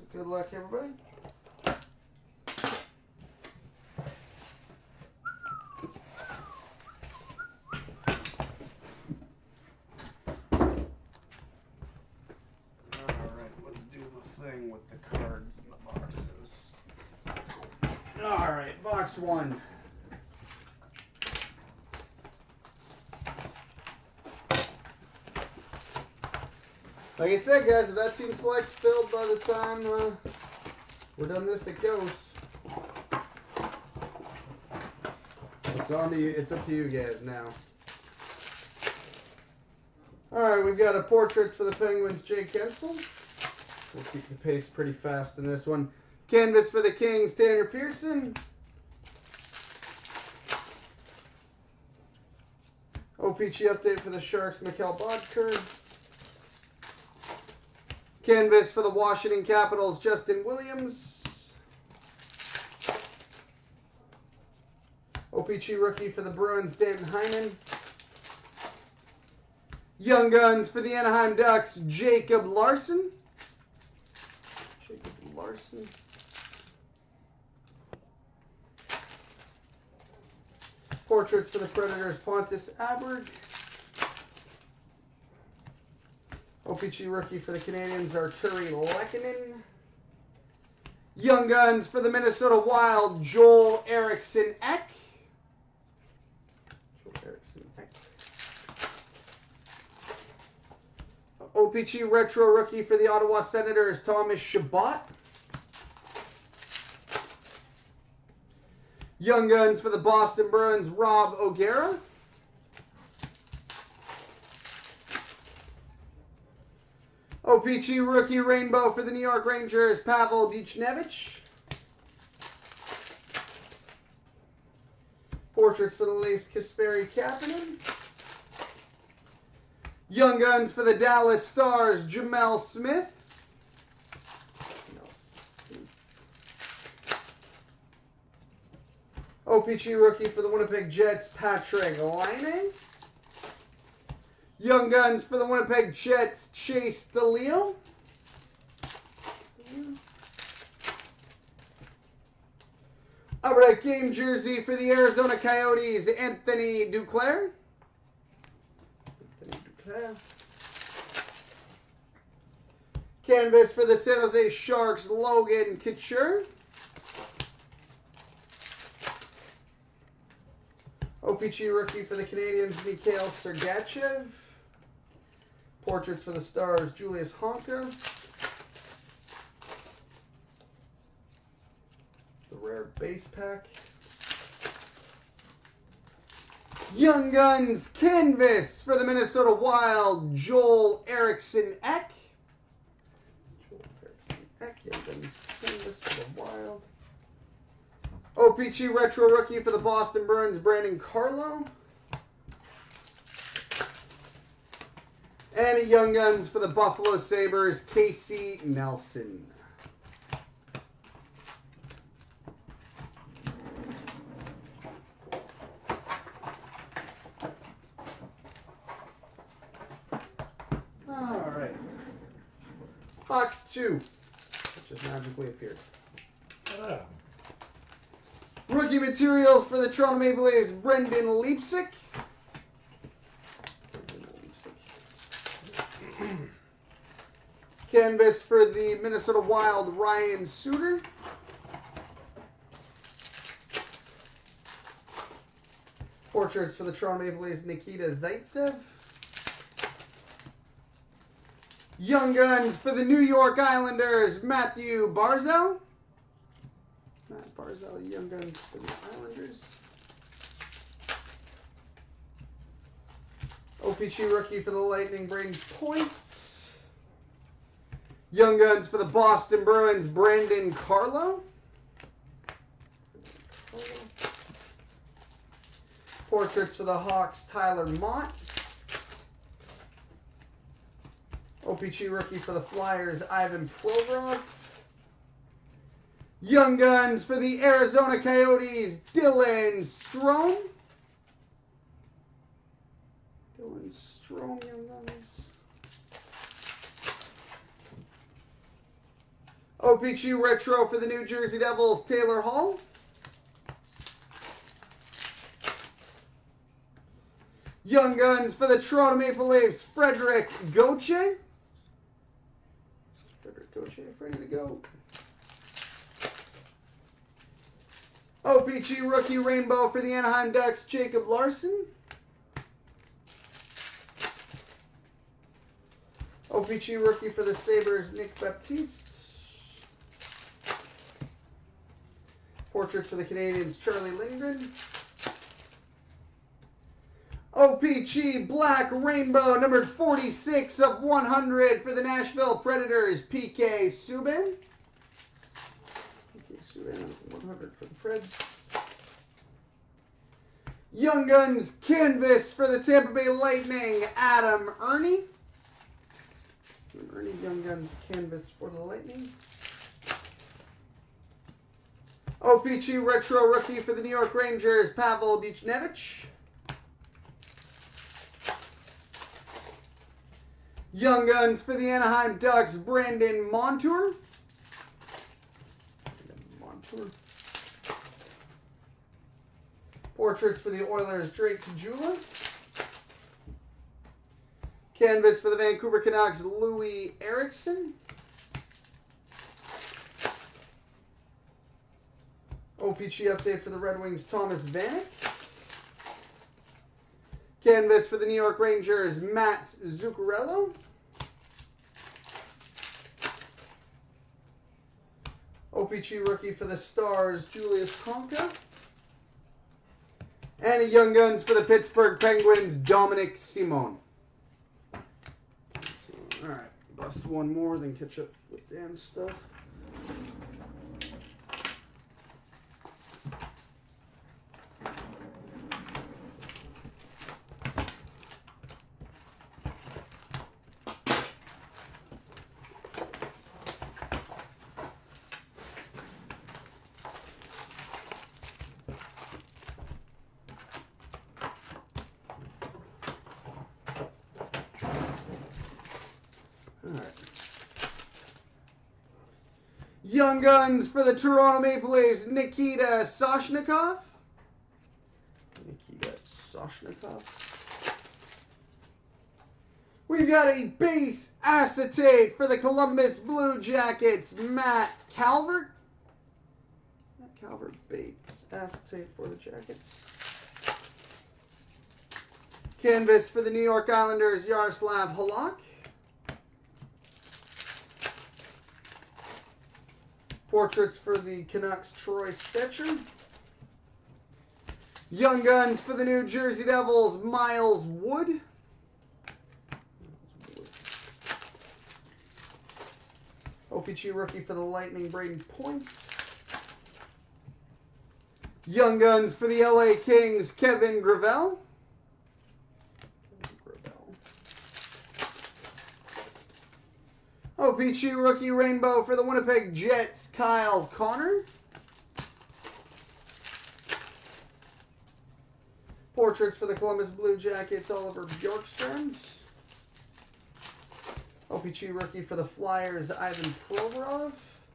Good luck, everybody. Alright, let's do the thing with the cards in the boxes. Alright, box 1. Like I said, guys, if that team select's filled by the time we're done this, it goes. It's on to you. It's up to you guys now. All right, we've got a portraits for the Penguins, Jake Gensel. We'll keep the pace pretty fast in this one. Canvas for the Kings, Tanner Pearson. OPG update for the Sharks, Mikhail Bodker. Canvas for the Washington Capitals, Justin Williams. OPG rookie for the Bruins, Danton Heinen. Young Guns for the Anaheim Ducks, Jacob Larson. Portraits for the Predators, Pontus Aberg. OPG rookie for the Canadians, Arturi Lehkonen. Young Guns for the Minnesota Wild, Joel Eriksson Ek. OPG retro rookie for the Ottawa Senators, Thomas Chabot. Young Guns for the Boston Bruins, Rob O'Gara. OPG rookie rainbow for the New York Rangers, Pavel Buchnevich. Portraits for the Leafs, Kasperi Kapanen. Young Guns for the Dallas Stars, Jamel Smith. OPG rookie for the Winnipeg Jets, Patrick Laine. Young Guns for the Winnipeg Jets, Chase DeLeo. Upright game jersey for the Arizona Coyotes, Anthony Duclair. Canvas for the San Jose Sharks, Logan Couture. OPG rookie for the Canadians, Mikhail Sergachev. Portraits for the Stars, Julius Honka. The rare base pack. Young Guns canvas for the Minnesota Wild, Joel Eriksson Ek. Young Guns canvas for the Wild. OPG retro rookie for the Boston Bruins, Brandon Carlo. And a Young Guns for the Buffalo Sabres, Casey Nelson. All right. Box 2, which just magically appeared. Rookie materials for the Toronto Maple Leafs, Brendan Leipsic. Canvas for the Minnesota Wild, Ryan Suter. Portraits for the Toronto Maple Leafs, Nikita Zaitsev. Young Guns for the New York Islanders, Matthew Barzal. Matt Barzal, Young Guns for the Islanders. OPG rookie for the Lightning, Braden Point. Young Guns for the Boston Bruins, Brandon Carlo. Portraits for the Hawks, Tyler Mott. OPG rookie for the Flyers, Ivan Provorov. Young Guns for the Arizona Coyotes, Dylan Strome. Dylan Strome, Young Guns. OPG Retro for the New Jersey Devils, Taylor Hall. Young Guns for the Toronto Maple Leafs, Frederick Gauthier. Frederick Gauthier, ready to go. OPG Rookie Rainbow for the Anaheim Ducks, Jacob Larson. OPG Rookie for the Sabres, Nick Baptiste. Portraits for the Canadians, Charlie Lindgren. OPG Black Rainbow, numbered 46 of 100 for the Nashville Predators, PK Subban. PK Subban, 100 for the Preds. Young Guns Canvas for the Tampa Bay Lightning, Adam Ernie. Ernie, Young Guns Canvas for the Lightning. OPG Retro Rookie for the New York Rangers, Pavel Buchnevich. Young Guns for the Anaheim Ducks, Brandon Montour. Portraits for the Oilers, Drake Jula. Canvas for the Vancouver Canucks, Louis Eriksson. OPG update for the Red Wings, Thomas Vanek. Canvas for the New York Rangers, Mats Zuccarello. OPG rookie for the Stars, Julius Honka. And a Young Guns for the Pittsburgh Penguins, Dominic Simon. All right, bust one more, then catch up with Dan's stuff. Young Guns for the Toronto Maple Leafs, Nikita Soshnikov. We've got a base acetate for the Columbus Blue Jackets, Matt Calvert. Matt Calvert base acetate for the Jackets. Canvas for the New York Islanders, Yaroslav Halak. Portraits for the Canucks, Troy Stecher. Young Guns for the New Jersey Devils, Miles Wood. OPG rookie for the Lightning, Braden Point. Young Guns for the LA Kings, Kevin Gravel. OPG rookie rainbow for the Winnipeg Jets, Kyle Connor. Portraits for the Columbus Blue Jackets, Oliver Bjorkstrand. OPG rookie for the Flyers, Ivan Provorov.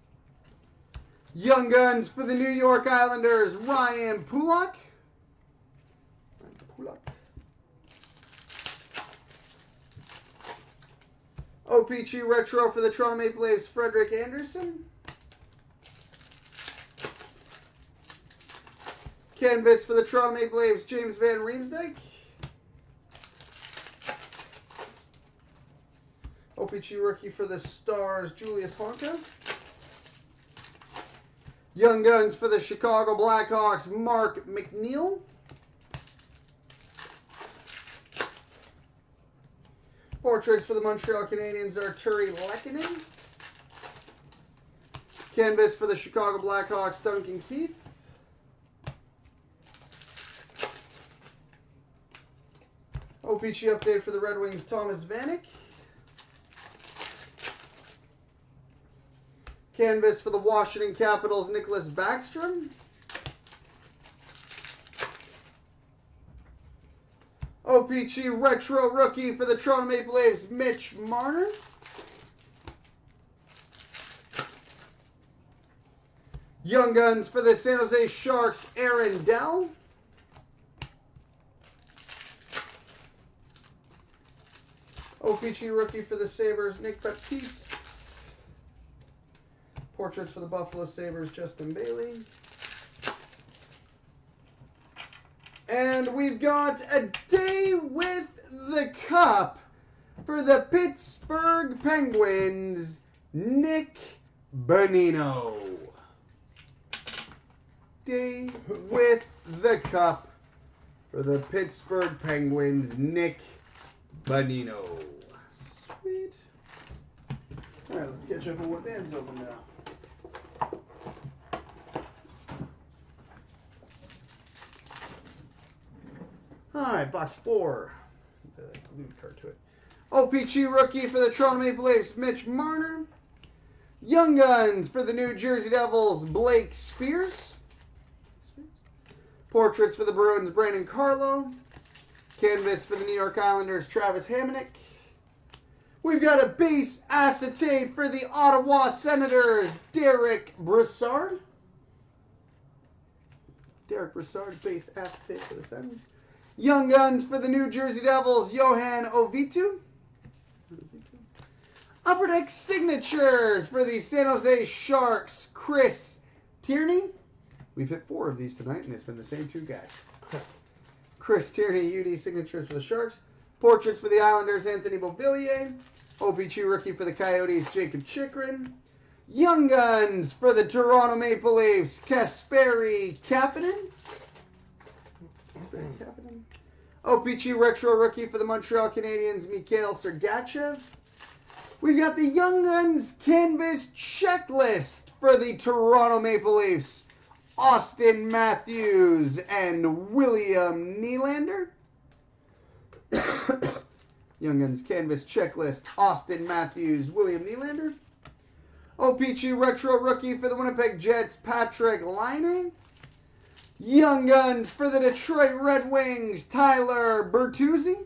Young Guns for the New York Islanders, Ryan Pulock. OPG Retro for the Toronto Maple Leafs, Frederick Anderson. Canvas for the Toronto Maple Leafs, James Van Riemsdyk. OPG Rookie for the Stars, Julius Honka. Young Guns for the Chicago Blackhawks, Mark McNeil. Portraits for the Montreal Canadiens, Arturi Lehkonen. Canvas for the Chicago Blackhawks, Duncan Keith. OPG update for the Red Wings, Thomas Vanek. Canvas for the Washington Capitals, Nicholas Backstrom. OPG Retro Rookie for the Toronto Maple Leafs, Mitch Marner. Young Guns for the San Jose Sharks, Aaron Dell. OPG rookie for the Sabres, Nick Baptiste. Portraits for the Buffalo Sabres, Justin Bailey. And we've got a day with the Cup for the Pittsburgh Penguins, Nick Bonino. Day with the Cup for the Pittsburgh Penguins, Nick Bonino. Sweet. All right, let's catch up on what Dan's open now. All right, box 4. The glued card to it. OPG rookie for the Toronto Maple Leafs, Mitch Marner. Young Guns for the New Jersey Devils, Blake Spears. Portraits for the Bruins, Brandon Carlo. Canvas for the New York Islanders, Travis Hamonic. We've got a base acetate for the Ottawa Senators, Derek Brassard. Derek Brassard, base acetate for the Senators. Young Guns for the New Jersey Devils, Johan Ovitu. Upper Deck Signatures for the San Jose Sharks, Chris Tierney. We've hit 4 of these tonight, and it's been the same 2 guys. Chris Tierney, UD Signatures for the Sharks. Portraits for the Islanders, Anthony Beauvillier. OPG rookie for the Coyotes, Jacob Chikrin. Young Guns for the Toronto Maple Leafs, Kasperi Kapanen. OPG Retro rookie for the Montreal Canadiens, Mikhail Sergachev. We've got the Young Guns Canvas Checklist for the Toronto Maple Leafs, Austin Matthews and William Nylander. Young Guns Canvas Checklist, Austin Matthews, William Nylander. OPG Retro rookie for the Winnipeg Jets, Patrick Laine. Young Guns for the Detroit Red Wings, Tyler Bertuzzi.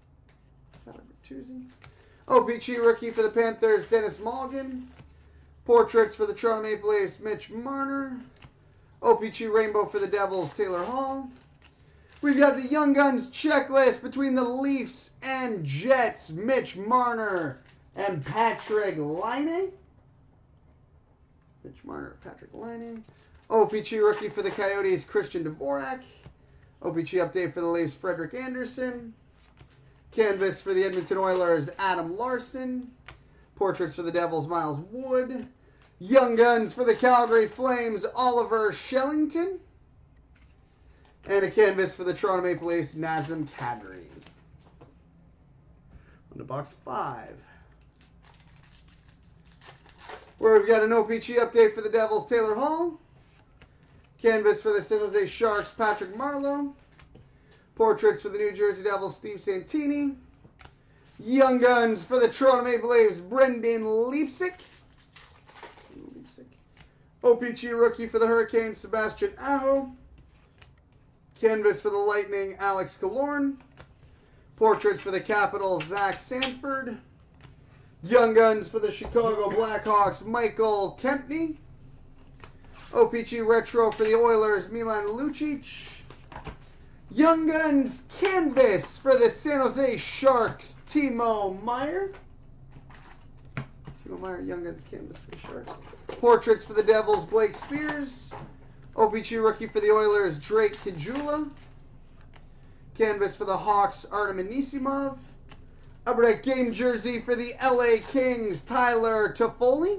OPG rookie for the Panthers, Dennis Mulligan. Portraits for the Toronto Maple Leafs, Mitch Marner. OPG Rainbow for the Devils, Taylor Hall. We've got the Young Guns checklist between the Leafs and Jets, Mitch Marner and Patrick Laine. Mitch Marner, Patrick Laine. OPG rookie for the Coyotes, Christian Dvorak. OPG update for the Leafs, Frederick Anderson. Canvas for the Edmonton Oilers, Adam Larson. Portraits for the Devils, Miles Wood. Young Guns for the Calgary Flames, Oliver Shellington. And a canvas for the Toronto Maple Leafs, Nazem Kadri. On to box 5. Where we've got an OPG update for the Devils, Taylor Hall. Canvas for the San Jose Sharks, Patrick Marleau. Portraits for the New Jersey Devils, Steve Santini. Young Guns for the Toronto Maple Leafs, Brendan Leipsic. OPG rookie for the Hurricanes, Sebastian Aho. Canvas for the Lightning, Alex Killorn. Portraits for the Capitals, Zach Sanford. Young Guns for the Chicago Blackhawks, Michael Kempney. OPG Retro for the Oilers, Milan Lucic. Young Guns Canvas for the San Jose Sharks, Timo Meier. Timo Meier, Young Guns Canvas for the Sharks. Portraits for the Devils, Blake Spears. OPG rookie for the Oilers, Drake Kajula. Canvas for the Hawks, Artem Anisimov. Upper Deck game jersey for the LA Kings, Tyler Toffoli.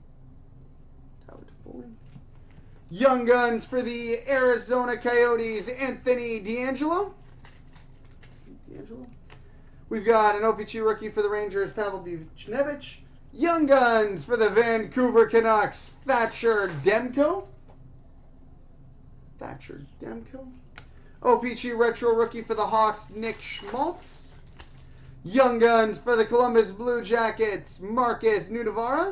Young Guns for the Arizona Coyotes, Anthony DeAngelo. We've got an OPG rookie for the Rangers, Pavel Buchnevich. Young Guns for the Vancouver Canucks, Thatcher Demko. OPG Retro rookie for the Hawks, Nick Schmaltz. Young Guns for the Columbus Blue Jackets, Marcus Nudavara.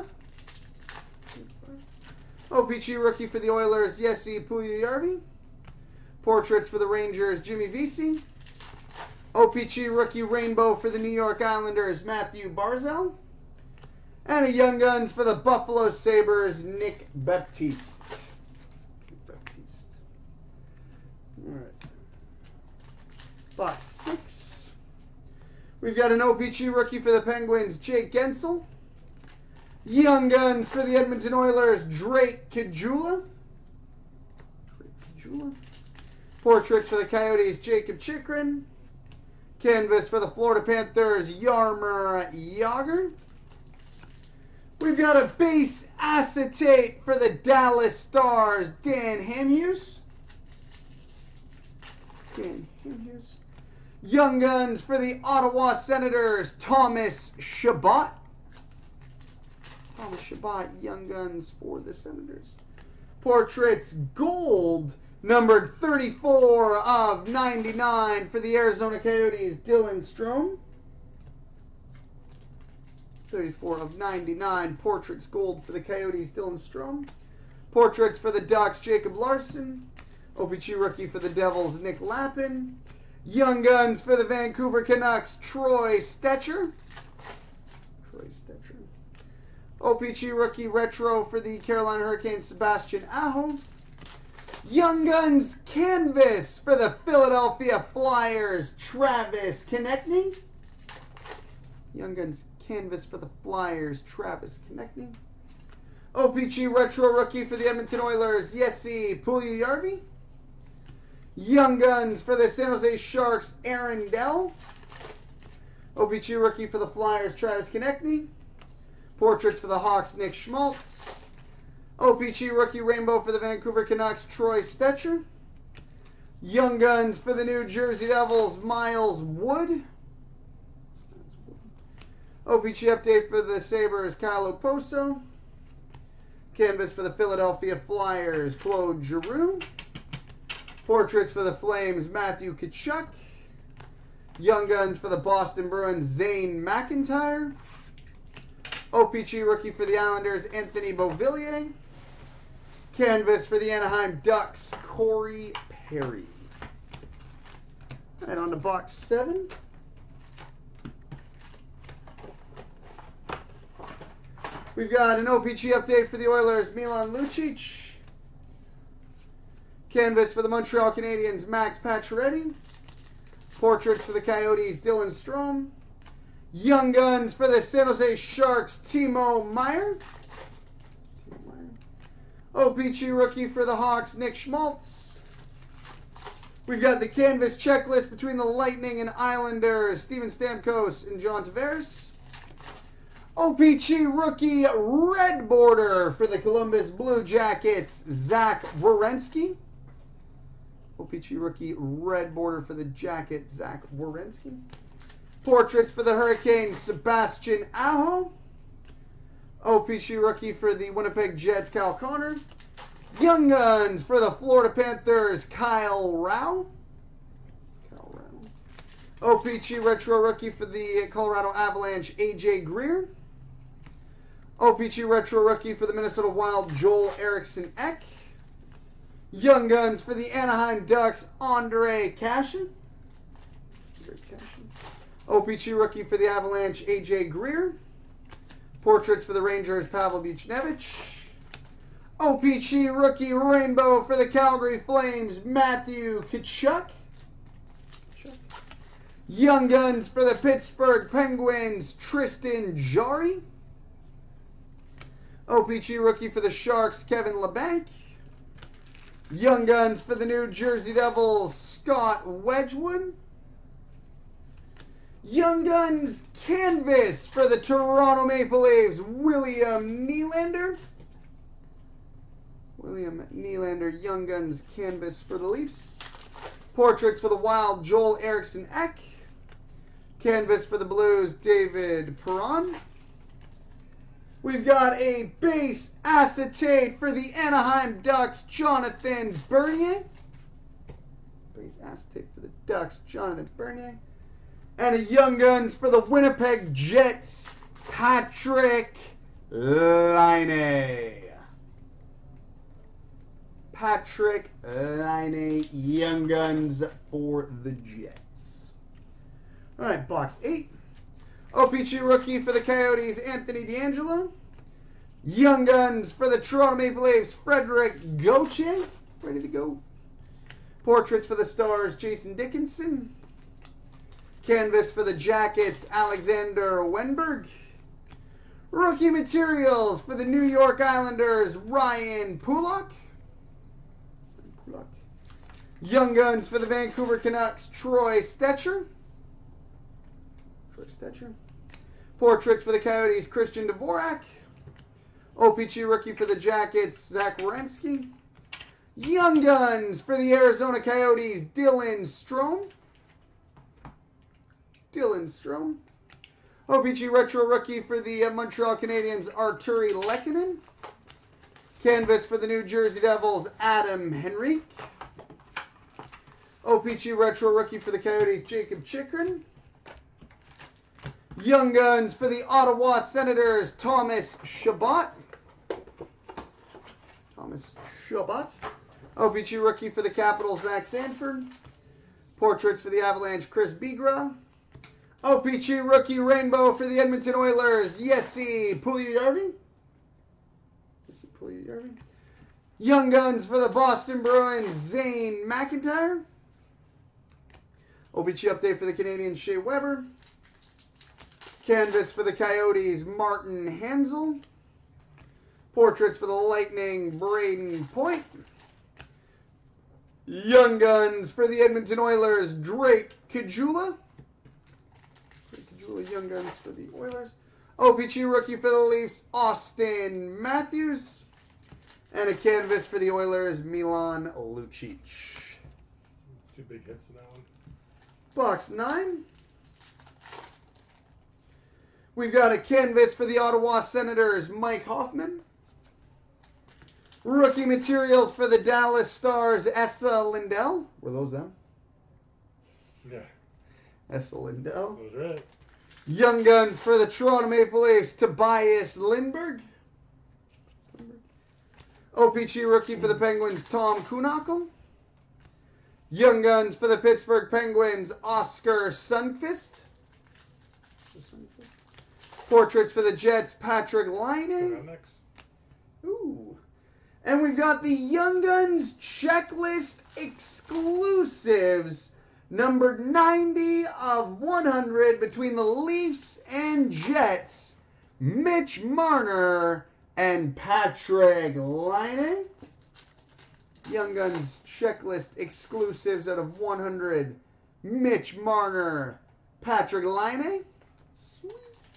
OPG rookie for the Oilers, Jesse Puljujarvi. Portraits for the Rangers, Jimmy Vesey. OPG rookie rainbow for the New York Islanders, Matthew Barzal. And a Young Guns for the Buffalo Sabres, Nick Baptiste. All right. Box 6. We've got an OPG rookie for the Penguins, Jake Guentzel. Young Guns for the Edmonton Oilers, Drake Caggiula. Portraits for the Coyotes, Jacob Chychrun. Canvas for the Florida Panthers, Jaromir Jagr. We've got a base acetate for the Dallas Stars, Dan Hamhuis. Young Guns for the Ottawa Senators, Thomas Chabot. Young Guns for the Senators. Portraits Gold, numbered 34 of 99 for the Arizona Coyotes, Dylan Strome. 34 of 99. Portraits Gold for the Coyotes, Dylan Strome. Portraits for the Ducks, Jacob Larson. OPG rookie for the Devils, Nick Lappin. Young Guns for the Vancouver Canucks, Troy Stecher. OPG rookie retro for the Carolina Hurricanes, Sebastian Aho. Young Guns canvas for the Philadelphia Flyers, Travis Konecny. Young Guns canvas for the Flyers, Travis Konecny. OPG retro rookie for the Edmonton Oilers, Jesse Puljujarvi. Young Guns for the San Jose Sharks, Aaron Dell. OPG rookie for the Flyers, Travis Konecny. Portraits for the Hawks, Nick Schmaltz. OPG rookie rainbow for the Vancouver Canucks, Troy Stecher. Young Guns for the New Jersey Devils, Miles Wood. OPG update for the Sabres, Kyle Okposo. Canvas for the Philadelphia Flyers, Claude Giroux. Portraits for the Flames, Matthew Tkachuk. Young Guns for the Boston Bruins, Zane McIntyre. OPG rookie for the Islanders, Anthony Beauvillier. Canvas for the Anaheim Ducks, Corey Perry. All right, on to box 7. We've got an OPG update for the Oilers, Milan Lucic. Canvas for the Montreal Canadiens, Max Pacioretty. Portraits for the Coyotes, Dylan Strome. Young Guns for the San Jose Sharks, Timo Meier. OPG rookie for the Hawks, Nick Schmaltz. We've got the canvas checklist between the Lightning and Islanders, Steven Stamkos and John Tavares. OPG rookie red border for the Columbus Blue Jackets, Zach Werenski. OPG rookie red border for the Jackets, Zach Werenski. Portraits for the Hurricanes, Sebastian Aho. OPG rookie for the Winnipeg Jets, Kyle Connor. Young Guns for the Florida Panthers, Kyle Rao. OPG retro rookie for the Colorado Avalanche, AJ Greer. OPG retro rookie for the Minnesota Wild, Joel Eriksson Ek. Young Guns for the Anaheim Ducks, Andre Kashin. OPG rookie for the Avalanche, AJ Greer. Portraits for the Rangers, Pavel Buchnevich. OPG rookie rainbow for the Calgary Flames, Matthew Tkachuk. Young Guns for the Pittsburgh Penguins, Tristan Jarry. OPG rookie for the Sharks, Kevin Labanc. Young Guns for the New Jersey Devils, Scott Wedgwood. Young Guns canvas for the Toronto Maple Leafs, William Nylander. Young Guns canvas for the Leafs. Portraits for the Wild, Joel Eriksson Ek. Canvas for the Blues, David Perron. We've got a base acetate for the Anaheim Ducks, Jonathan Bernier. Base acetate for the Ducks, Jonathan Bernier. And a Young Guns for the Winnipeg Jets, Patrick Laine. Young Guns for the Jets. All right, box 8. OPG rookie for the Coyotes, Anthony DeAngelo. Young Guns for the Toronto Maple Leafs, Frederick Gauthier. Ready to go. Portraits for the Stars, Jason Dickinson. Canvas for the Jackets, Alexander Wenberg. Rookie materials for the New York Islanders, Ryan Pulock. Young Guns for the Vancouver Canucks, Troy Stecher. Portraits for the Coyotes, Christian Dvorak. OPG rookie for the Jackets, Zach Werenski. Young Guns for the Arizona Coyotes, Dylan Strome. OPG retro rookie for the Montreal Canadiens, Arturi Lehkonen. Canvas for the New Jersey Devils, Adam Henrique. OPG retro rookie for the Coyotes, Jacob Chychrun. Young Guns for the Ottawa Senators, Thomas Chabot. OPG rookie for the Capitals, Zach Sanford. Portraits for the Avalanche, Chris Bigra. OPG rookie rainbow for the Edmonton Oilers, Jesse Puljujarvi. Young Guns for the Boston Bruins, Zane McIntyre. OPG update for the Canadiens, Shea Weber. Canvas for the Coyotes, Martin Hansel. Portraits for the Lightning, Braden Point. Young Guns for the Edmonton Oilers, Drake Caggiula. Young Guns for the Oilers. OPG rookie for the Leafs, Austin Matthews. And a canvas for the Oilers, Milan Lucic. 2 big hits in that one. Box 9. We've got a canvas for the Ottawa Senators, Mike Hoffman. Rookie materials for the Dallas Stars, Esa Lindell. Were those them? Yeah. Esa Lindell. That was right. Young Guns for the Toronto Maple Leafs, Tobias Lindberg. OPG rookie for the Penguins, Tom Kuhnhackl. Young Guns for the Pittsburgh Penguins, Oscar Sundqvist. Portraits for the Jets, Patrick Laine. Ooh. And we've got the Young Guns Checklist Exclusives, numbered 90 of 100 between the Leafs and Jets, Mitch Marner and Patrick Laine. Young Guns Checklist Exclusives out of 100, Mitch Marner, Patrick Laine. Sweet.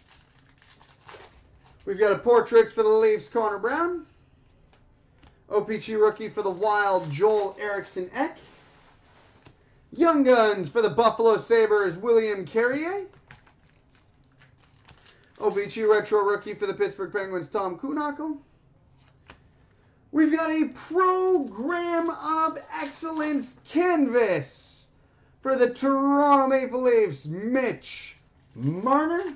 We've got a portraits for the Leafs, Connor Brown. OPG rookie for the Wild, Joel Eriksson Ek. Young Guns for the Buffalo Sabres, William Carrier. OPG retro rookie for the Pittsburgh Penguins, Tom Kuhnhackl. We've got a Program of Excellence canvas for the Toronto Maple Leafs, Mitch Marner.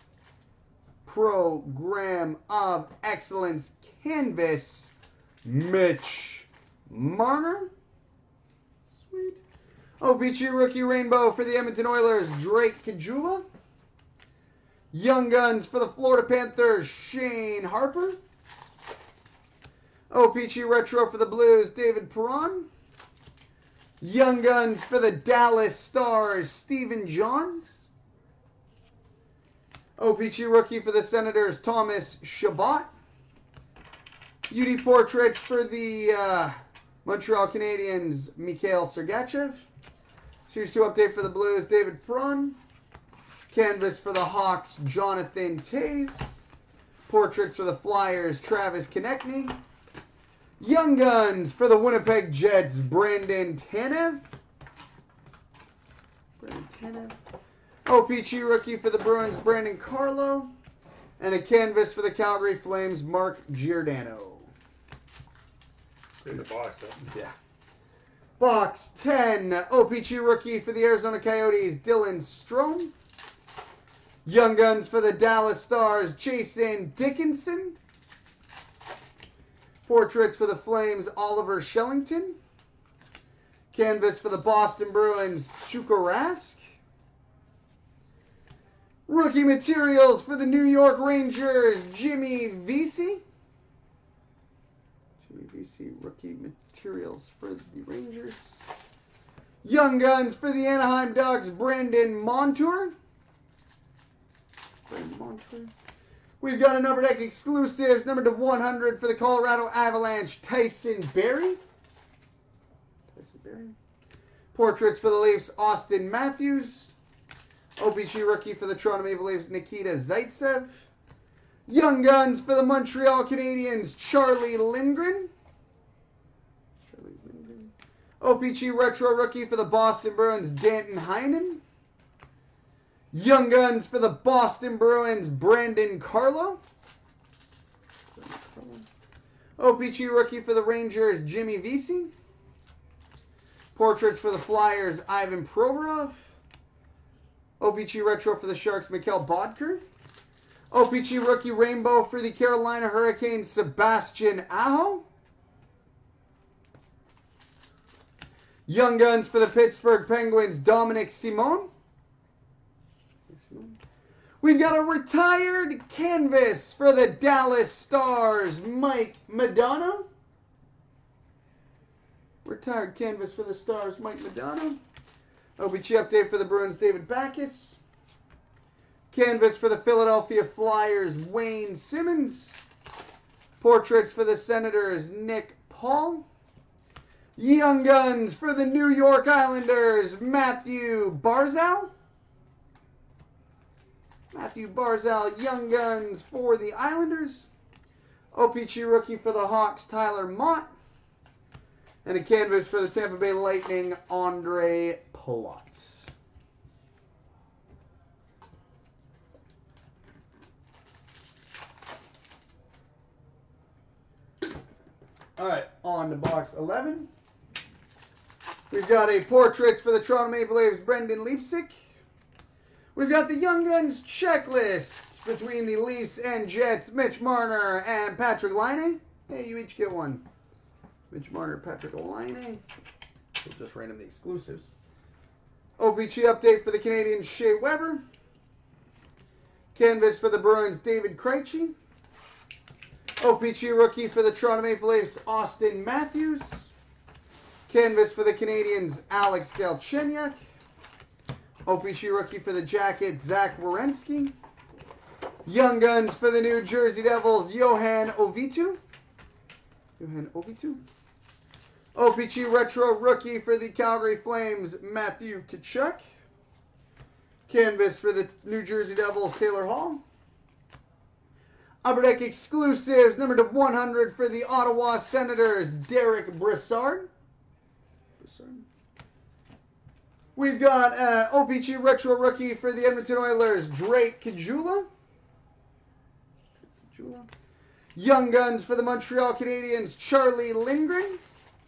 Program of Excellence canvas, Mitch Marner. Sweet. OPG rookie rainbow for the Edmonton Oilers, Drake Caggiula. Young Guns for the Florida Panthers, Shane Harper. OPG retro for the Blues, David Perron. Young Guns for the Dallas Stars, Stephen Johns. OPG rookie for the Senators, Thomas Chabot. UD portraits for the Montreal Canadiens, Mikhail Sergachev. Series 2 update for the Blues, David Perron. Canvas for the Hawks, Jonathan Toews. Portraits for the Flyers, Travis Konechny. Young Guns for the Winnipeg Jets, Brandon Tanev. OPG rookie for the Bruins, Brandon Carlo. And a canvas for the Calgary Flames, Mark Giordano. In the box, though. Yeah. Box 10, OPG rookie for the Arizona Coyotes, Dylan Strome. Young Guns for the Dallas Stars, Jason Dickinson. Portraits for the Flames, Oliver Shellington. Canvas for the Boston Bruins, Tuukka Rask. Rookie materials for the New York Rangers, Jimmy Vesey. Rookie materials for the Rangers. Young Guns for the Anaheim Ducks, Brandon Montour. We've got a Number Deck Exclusives, number to 100 for the Colorado Avalanche, Tyson Barrie. Portraits for the Leafs, Austin Matthews. OPG rookie for the Toronto Maple Leafs, Nikita Zaitsev. Young Guns for the Montreal Canadiens, Charlie Lindgren. OPG Retro rookie for the Boston Bruins, Danton Heinen. Young Guns for the Boston Bruins, Brandon Carlo. OPG rookie for the Rangers, Jimmy Vesey. Portraits for the Flyers, Ivan Provorov. OPG Retro for the Sharks, Mikhail Bodker. OPG Rookie Rainbow for the Carolina Hurricanes, Sebastian Aho. Young Guns for the Pittsburgh Penguins, Dominic Simon. We've got a retired canvas for the Dallas Stars, Mike Modano. Retired canvas for the Stars, Mike Modano. OPG update for the Bruins, David Backes. Canvas for the Philadelphia Flyers, Wayne Simmons. Portraits for the Senators, Nick Paul. Young Guns for the New York Islanders, Matthew Barzal. Matthew Barzal, Young Guns for the Islanders. OPG rookie for the Hawks, Tyler Mott. And a canvas for the Tampa Bay Lightning, Andre Palat. All right, on to box 11. We've got a Portraits for the Toronto Maple Leafs, Brendan Leipsic. We've got the Young Guns checklist between the Leafs and Jets, Mitch Marner and Patrick Laine. Hey, you each get one. Mitch Marner, Patrick Laine. We'll just random the exclusives. OPG update for the Canadiens, Shea Weber. Canvas for the Bruins, David Krejci. OPG rookie for the Toronto Maple Leafs, Austin Matthews. Canvas for the Canadiens, Alex Galchenyuk. OPG rookie for the Jackets, Zach Werenski. Young Guns for the New Jersey Devils, Johan Ovitu. OPG Retro rookie for the Calgary Flames, Matthew Tkachuk. Canvas for the New Jersey Devils, Taylor Hall. Upper Deck Exclusives, number to 100 for the Ottawa Senators, Derek Brassard. We've got OPG Retro rookie for the Edmonton Oilers, Drake Caggiula. Young Guns for the Montreal Canadiens, Charlie Lindgren.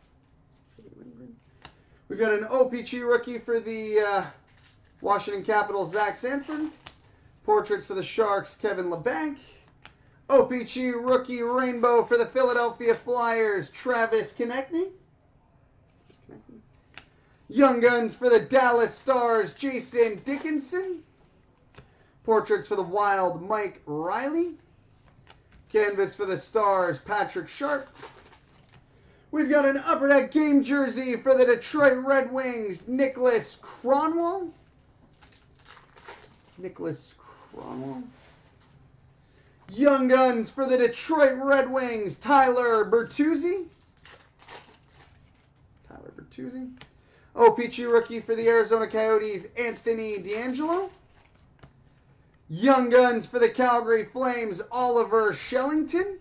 We've got an OPG rookie for the Washington Capitals, Zach Sanford. Portraits for the Sharks, Kevin Labanc. OPG rookie rainbow for the Philadelphia Flyers, Travis Konecny. Young Guns for the Dallas Stars, Jason Dickinson. Portraits for the Wild, Mike Riley. Canvas for the Stars, Patrick Sharp. We've got an Upper Deck game jersey for the Detroit Red Wings, Nicholas Kronwall. Young Guns for the Detroit Red Wings, Tyler Bertuzzi. OPG rookie for the Arizona Coyotes, Anthony DeAngelo. Young Guns for the Calgary Flames, Oliver Shellington.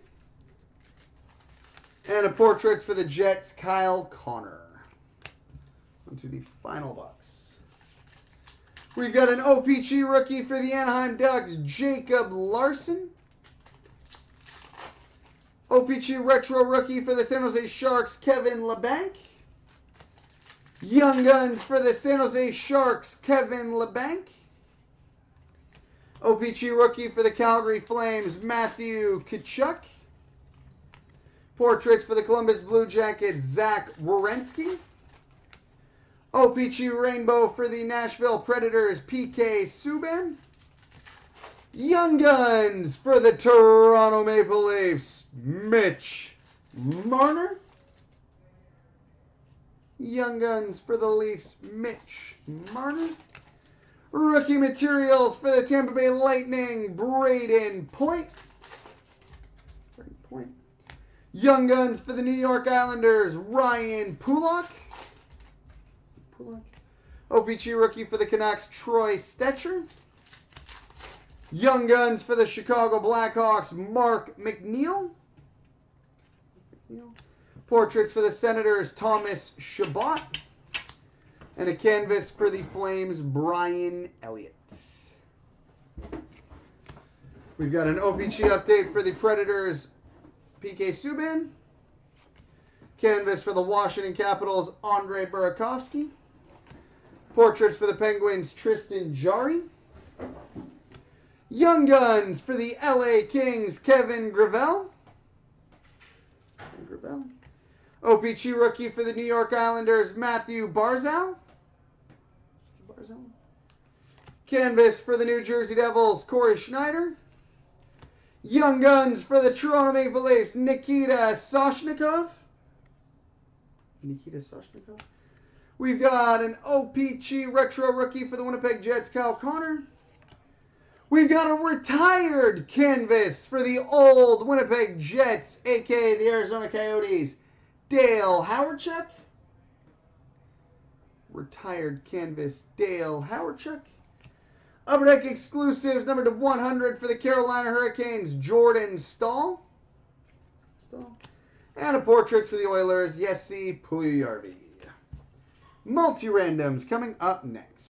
And a Portraits for the Jets, Kyle Connor. On to the final box. We've got an OPG rookie for the Anaheim Ducks, Jacob Larson. OPG Retro rookie for the San Jose Sharks, Kevin Labanc. Young Guns for the San Jose Sharks, Kevin Labanc. OPG rookie for the Calgary Flames, Matthew Tkachuk. Portraits for the Columbus Blue Jackets, Zach Werenski. OPG Rainbow for the Nashville Predators, PK Subban. Young Guns for the Toronto Maple Leafs, Mitch Marner. Young Guns for the Leafs, Mitch Marner. Rookie materials for the Tampa Bay Lightning, Braden Point. Young Guns for the New York Islanders, Ryan Pulock. OPG rookie for the Canucks, Troy Stecher. Young Guns for the Chicago Blackhawks, Mark McNeil. Portraits for the Senators, Thomas Chabot. And a canvas for the Flames, Brian Elliott. We've got an OPG update for the Predators, PK Subban. Canvas for the Washington Capitals, Andre Burakovsky. Portraits for the Penguins, Tristan Jarry. Young Guns for the LA Kings, Kevin Gravel. OPG rookie for the New York Islanders, Matthew Barzal. Canvas for the New Jersey Devils, Corey Schneider. Young Guns for the Toronto Maple Leafs, Nikita Soshnikov. We've got an OPG retro rookie for the Winnipeg Jets, Kyle Connor. We've got a retired canvas for the old Winnipeg Jets, a.k.a. the Arizona Coyotes, Dale Hawerchuk. Retired canvas, Dale Hawerchuk. Upper Deck exclusives, number to 100 for the Carolina Hurricanes, Jordan Staal. And a portrait for the Oilers, Jesse Puljujarvi. Multi-randoms coming up next.